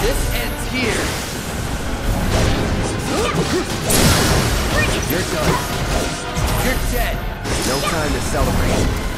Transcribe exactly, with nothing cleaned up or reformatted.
This ends here. You're done. You're dead. No time to celebrate.